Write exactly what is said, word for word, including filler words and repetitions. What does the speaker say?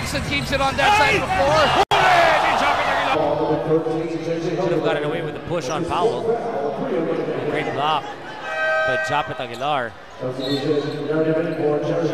Johnson keeps it on that side of the floor. Should have gotten away with the push on Powell. Great block by Japeth Aguilar.